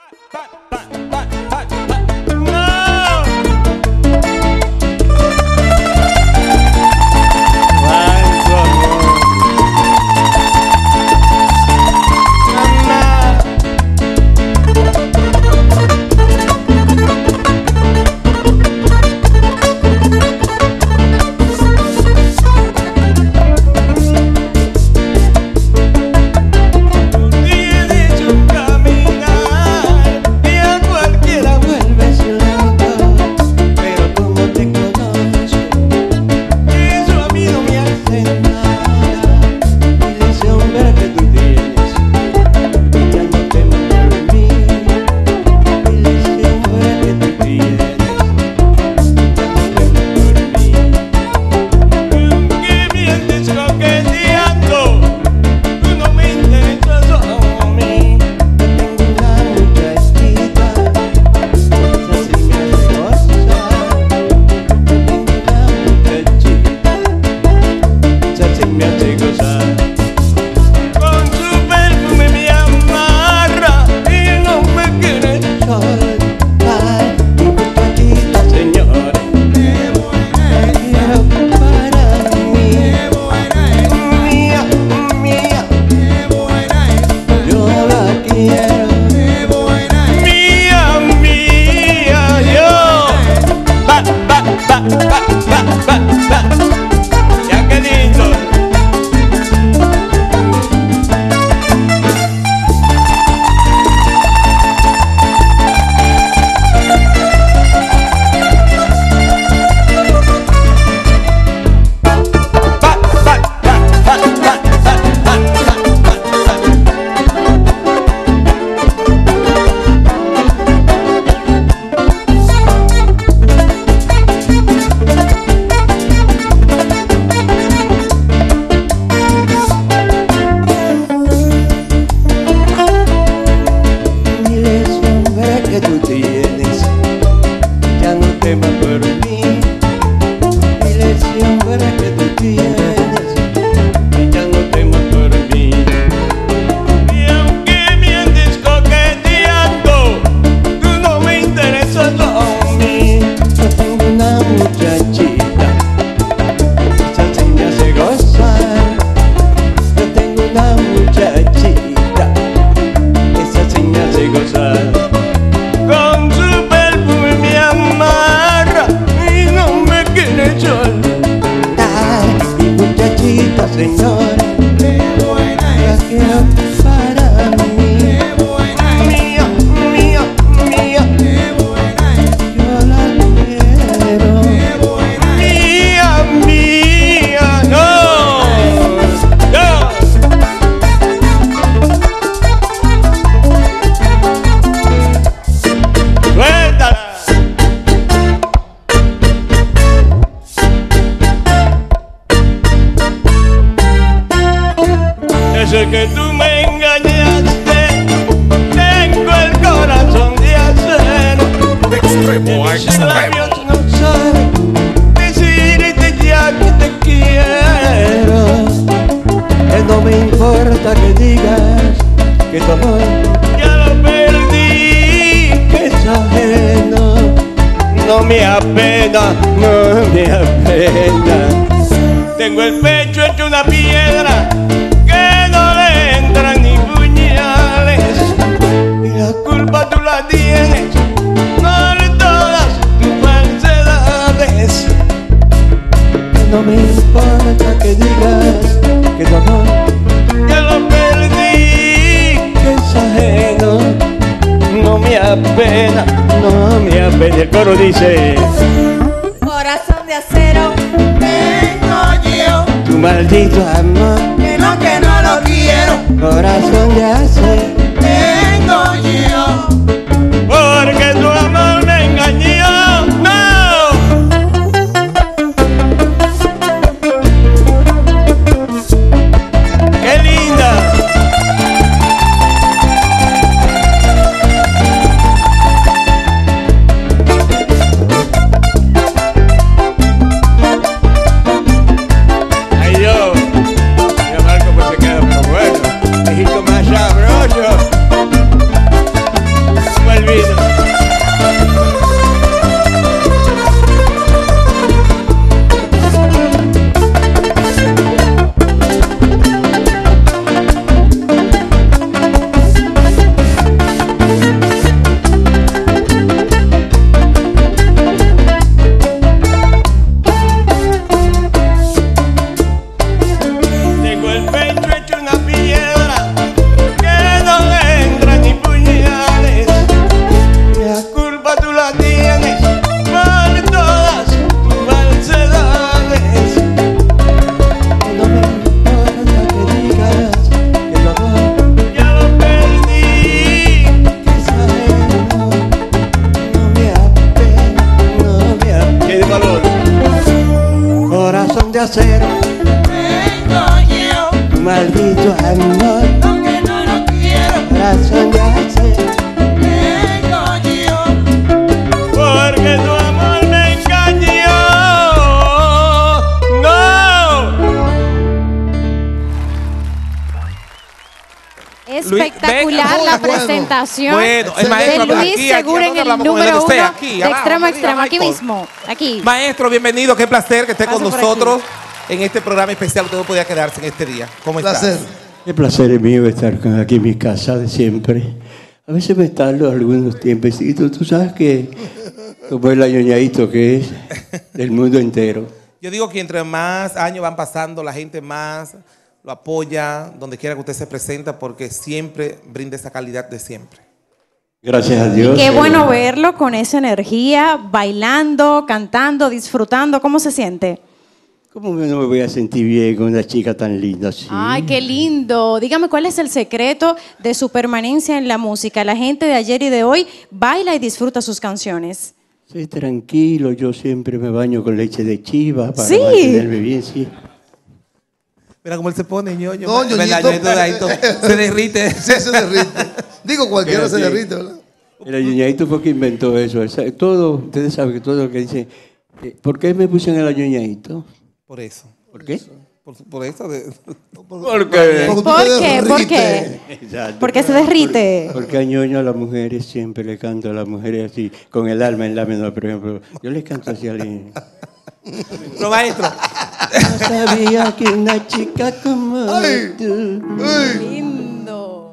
Desde que tú me engañaste, tengo el corazón de acero. De extremo a extremo. Labios no saben decirte ya que te quiero. Que no me importa que digas que tu amor ya lo perdí, que es ajeno. no me apena, no me apena. Tengo el pecho hecho una piedra que no le entran ni puñales, y la culpa tú la tienes por todas tus falsedades. Que no me importa que digas que tu amor Ya lo perdí, que es ajeno. no me apena, no me apena. El coro dice: Corazón de acero tengo yo, Tu maldito amor, que no lo quiero. corazón de acero. Tengo yo, porque tu amor me engañó. ¡No! ¡Qué linda! Ay, yo. Ya Marco pues se queda, pero bueno. México más sabroso. acero, Tengo yo, maldito amor, aunque no lo quiero. corazón de acero. Tengo yo, Porque tu amor me engañó. No. Espectacular la presentación Bueno, el maestro de Luis aquí, Segura en ¿dónde el hablamos con él? número Usted, 1 aquí, de abajo, extremo a aquí, extremo, aquí Michael. mismo, aquí. Maestro, bienvenido. Qué placer que esté con Pase por nosotros en este programa especial. Usted no podía quedarse en este día. ¿Cómo estás? Placer. El placer es mío estar aquí en mi casa de siempre. A veces me tardo algunos tiempecitos. Tú sabes que como el añoñadito que es del mundo entero. Yo digo que entre más años van pasando, la gente más lo apoya, donde quiera que usted se presenta, porque siempre brinda esa calidad de siempre. Gracias a Dios. Qué bueno verlo con esa energía, bailando, cantando, disfrutando. ¿Cómo se siente? ¿Cómo no me voy a sentir bien con una chica tan linda así? Ay, qué lindo. Dígame, ¿cuál es el secreto de su permanencia en la música? La gente de ayer y de hoy baila y disfruta sus canciones. Sí, tranquilo. Yo siempre me baño con leche de chiva para Sí. mantenerme bien, sí. Mira cómo él se pone, ñoño. No, ¿Verdad, ñoñito. ñoñito? Se derrite. Sí, se derrite. Digo, cualquiera se Espérate. derrite, ¿verdad? El añoñadito fue que inventó eso. Todo, ustedes saben que todo lo que dice. ¿Por qué me puse en el añoñadito? Por eso. ¿Por qué? Por eso. ¿Por qué? Porque tú ¿Por te qué? ¿Por derrites. qué? Exacto. ¿Por qué se derrite? Porque a ñoño a las mujeres siempre le canto a las mujeres así, con el alma en la menor, por ejemplo. Yo les canto así a alguien. Pero maestro, No sabía que una chica como Ay. tú. Uy. Lindo.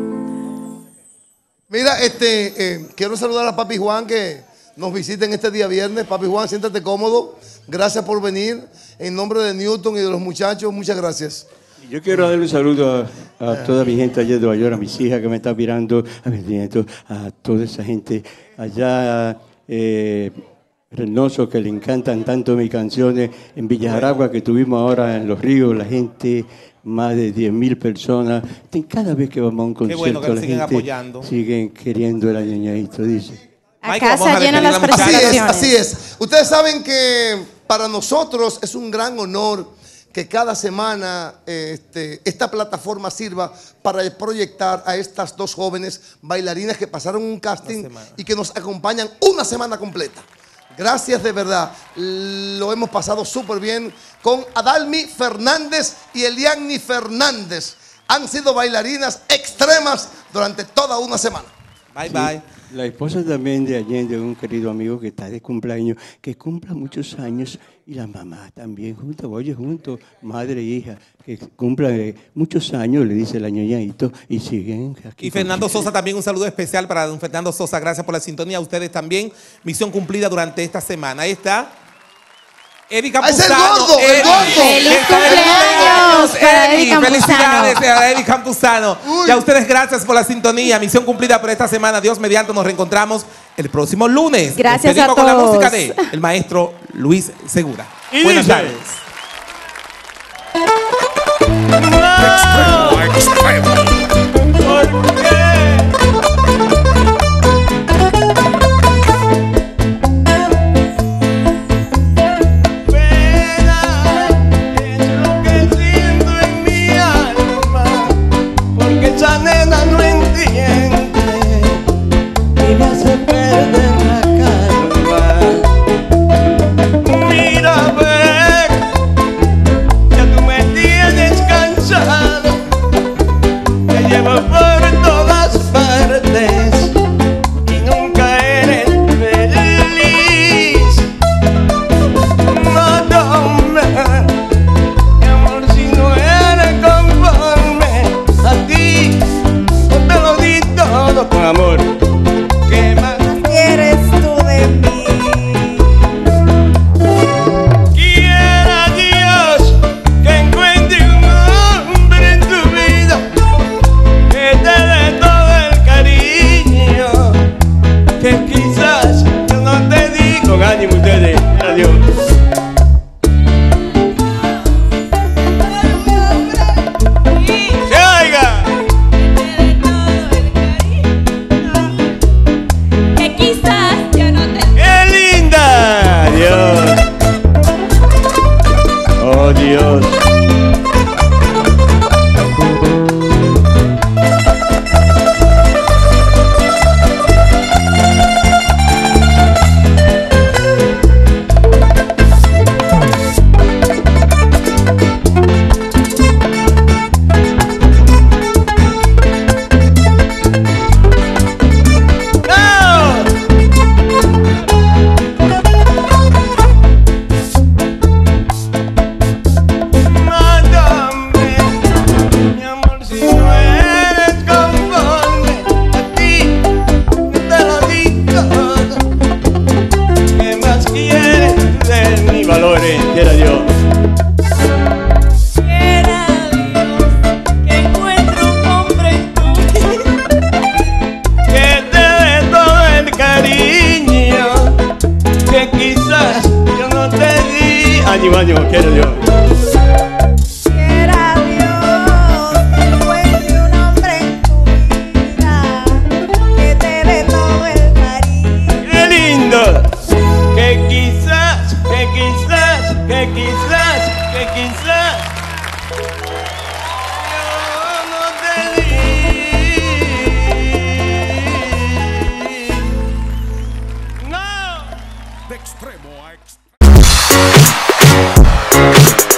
Mira, quiero saludar a Papi Juan que nos visita en este día viernes. Papi Juan, siéntate cómodo. Gracias por venir. En nombre de Newton y de los muchachos, muchas gracias. Yo quiero darle un saludo a toda mi gente allá de Nueva York, a mis hijas que me están mirando, a mis nietos, a toda esa gente allá, Reynoso, que le encantan tanto mis canciones, en Villa Aragua, que tuvimos ahora en Los Ríos, la gente, más de 10,000 personas. Cada vez que vamos a un concierto, bueno que nos la siguen gente apoyando. siguen queriendo el añoñadito, dice. Acá Vamos a se llenan despedir las a la muchacha. presentaciones. Así es. Ustedes saben que para nosotros es un gran honor que cada semana esta plataforma sirva para proyectar a estas dos jóvenes bailarinas que pasaron un casting y que nos acompañan una semana completa. Gracias de verdad. Lo hemos pasado súper bien con Adalmi Fernández y Eliani Fernández. Han sido bailarinas extremas durante toda una semana. bye bye. La esposa también de Allende, un querido amigo que está de cumpleaños, que cumpla muchos años, y la mamá también, juntos, oye, juntos, madre e hija, que cumplan muchos años, le dice el añoñadito, y siguen aquí. Y Fernando Sosa también, un saludo especial para don Fernando Sosa. Gracias por la sintonía. A ustedes también. Misión cumplida durante esta semana. Ahí está. Eddie ¡Es el Campuzano. gordo! ¡El Eddie. gordo! ¡Feliz Está de cumpleaños para Eddie Campuzano! Felicidades a Eddie Campuzano. Uy. Y a ustedes gracias por la sintonía. Misión cumplida por esta semana. Dios mediante, nos reencontramos el próximo lunes. Gracias Despedimos a con la todos. música de el maestro Luis Segura. Y Buenas dice. tardes. ¿Por qué? Pena es lo que siento en mi alma, porque esa nena no entiende. Y me hace perder la calma. Mira, ven, ya tú me tienes cansado. extremo a extremo.